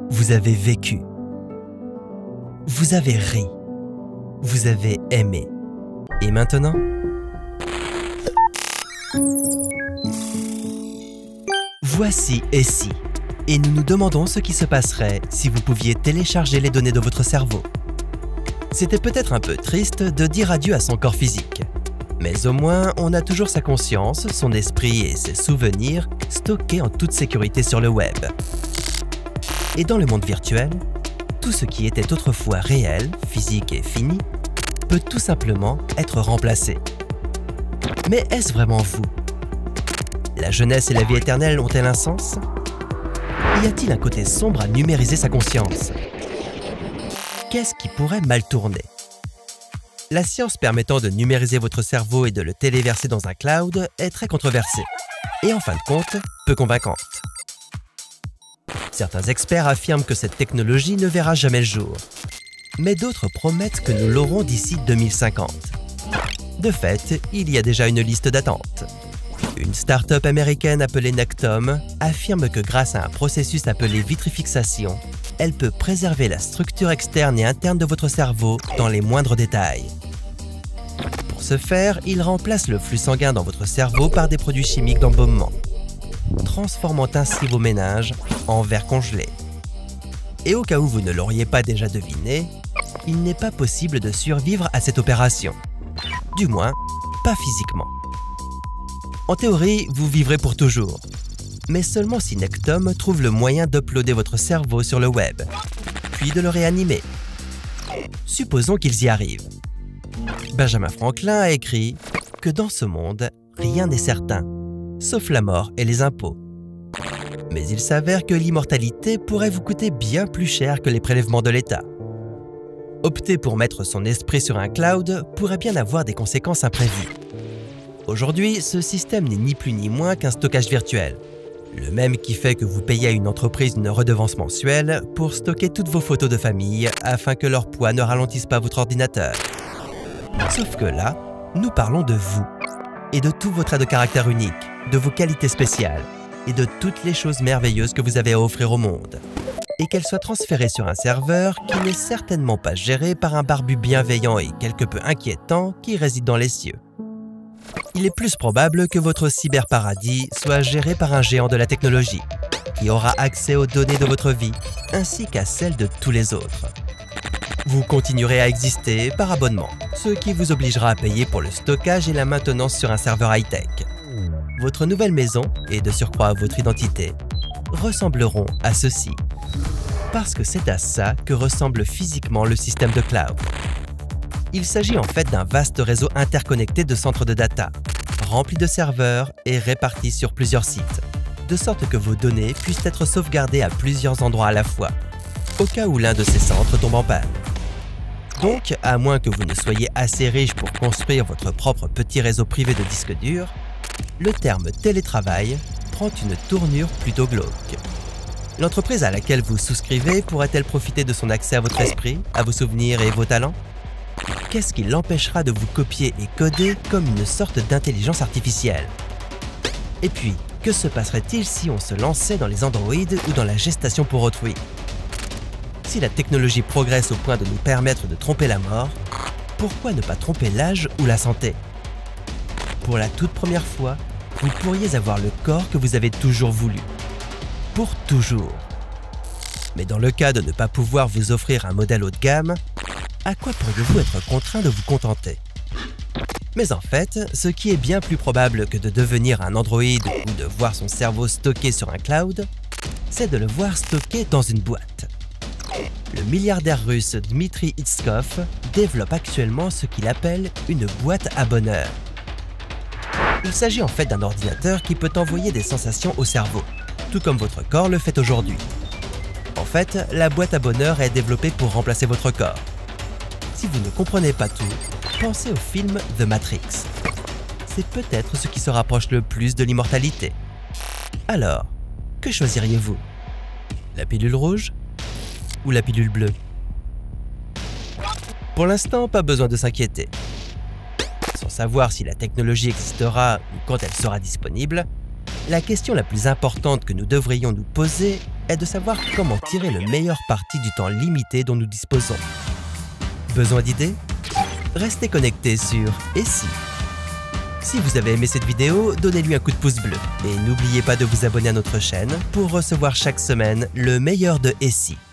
Vous avez vécu. Vous avez ri. Vous avez aimé. Et maintenant? Voici Et si. Et nous nous demandons ce qui se passerait si vous pouviez télécharger les données de votre cerveau. C'était peut-être un peu triste de dire adieu à son corps physique. Mais au moins, on a toujours sa conscience, son esprit et ses souvenirs stockés en toute sécurité sur le web. Et dans le monde virtuel, tout ce qui était autrefois réel, physique et fini, peut tout simplement être remplacé. Mais est-ce vraiment vous? La jeunesse et la vie éternelle ont-elles un sens? Y a-t-il un côté sombre à numériser sa conscience? Qu'est-ce qui pourrait mal tourner? La science permettant de numériser votre cerveau et de le téléverser dans un cloud est très controversée et en fin de compte, peu convaincante. Certains experts affirment que cette technologie ne verra jamais le jour, mais d'autres promettent que nous l'aurons d'ici 2050. De fait, il y a déjà une liste d'attente. Une start-up américaine appelée Nectom affirme que grâce à un processus appelé vitrifixation, elle peut préserver la structure externe et interne de votre cerveau dans les moindres détails. Pour ce faire, il remplace le flux sanguin dans votre cerveau par des produits chimiques d'embaumement, transformant ainsi vos méninges en verre congelé. Et au cas où vous ne l'auriez pas déjà deviné, il n'est pas possible de survivre à cette opération. Du moins, pas physiquement. En théorie, vous vivrez pour toujours, mais seulement si Nectom trouve le moyen d'uploader votre cerveau sur le web, puis de le réanimer. Supposons qu'ils y arrivent. Benjamin Franklin a écrit que dans ce monde, rien n'est certain, sauf la mort et les impôts. Mais il s'avère que l'immortalité pourrait vous coûter bien plus cher que les prélèvements de l'État. Opter pour mettre son esprit sur un cloud pourrait bien avoir des conséquences imprévues. Aujourd'hui, ce système n'est ni plus ni moins qu'un stockage virtuel, le même qui fait que vous payez à une entreprise une redevance mensuelle pour stocker toutes vos photos de famille afin que leur poids ne ralentisse pas votre ordinateur. Sauf que là, nous parlons de vous, et de tout votre trait de caractère unique, de vos qualités spéciales, et de toutes les choses merveilleuses que vous avez à offrir au monde, et qu'elles soient transférées sur un serveur qui n'est certainement pas géré par un barbu bienveillant et quelque peu inquiétant qui réside dans les cieux. Il est plus probable que votre cyberparadis soit géré par un géant de la technologie, qui aura accès aux données de votre vie, ainsi qu'à celles de tous les autres. Vous continuerez à exister par abonnement, ce qui vous obligera à payer pour le stockage et la maintenance sur un serveur high-tech. Votre nouvelle maison, et de surcroît votre identité, ressembleront à ceci. Parce que c'est à ça que ressemble physiquement le système de cloud. Il s'agit en fait d'un vaste réseau interconnecté de centres de data, rempli de serveurs et répartis sur plusieurs sites, de sorte que vos données puissent être sauvegardées à plusieurs endroits à la fois, au cas où l'un de ces centres tombe en panne. Donc, à moins que vous ne soyez assez riche pour construire votre propre petit réseau privé de disques durs, le terme télétravail prend une tournure plutôt glauque. L'entreprise à laquelle vous souscrivez pourrait-elle profiter de son accès à votre esprit, à vos souvenirs et vos talents? Qu'est-ce qui l'empêchera de vous copier et coder comme une sorte d'intelligence artificielle? Et puis, que se passerait-il si on se lançait dans les androïdes ou dans la gestation pour autrui? Si la technologie progresse au point de nous permettre de tromper la mort, pourquoi ne pas tromper l'âge ou la santé? Pour la toute première fois, vous pourriez avoir le corps que vous avez toujours voulu. Pour toujours. Mais dans le cas de ne pas pouvoir vous offrir un modèle haut de gamme, à quoi pourriez-vous être contraint de vous contenter? Mais en fait, ce qui est bien plus probable que de devenir un androïde ou de voir son cerveau stocké sur un cloud, c'est de le voir stocké dans une boîte. Le milliardaire russe Dmitri Itskov développe actuellement ce qu'il appelle une boîte à bonheur. Il s'agit en fait d'un ordinateur qui peut envoyer des sensations au cerveau, tout comme votre corps le fait aujourd'hui. En fait, la boîte à bonheur est développée pour remplacer votre corps. Si vous ne comprenez pas tout, pensez au film The Matrix. C'est peut-être ce qui se rapproche le plus de l'immortalité. Alors, que choisiriez-vous? La pilule rouge ou la pilule bleue? Pour l'instant, pas besoin de s'inquiéter. Sans savoir si la technologie existera ou quand elle sera disponible, La question la plus importante que nous devrions nous poser est de savoir comment tirer le meilleur parti du temps limité dont nous disposons. Besoin d'idées? Restez connectés sur Et si? Si vous avez aimé cette vidéo, donnez-lui un coup de pouce bleu et n'oubliez pas de vous abonner à notre chaîne pour recevoir chaque semaine le meilleur de Et si.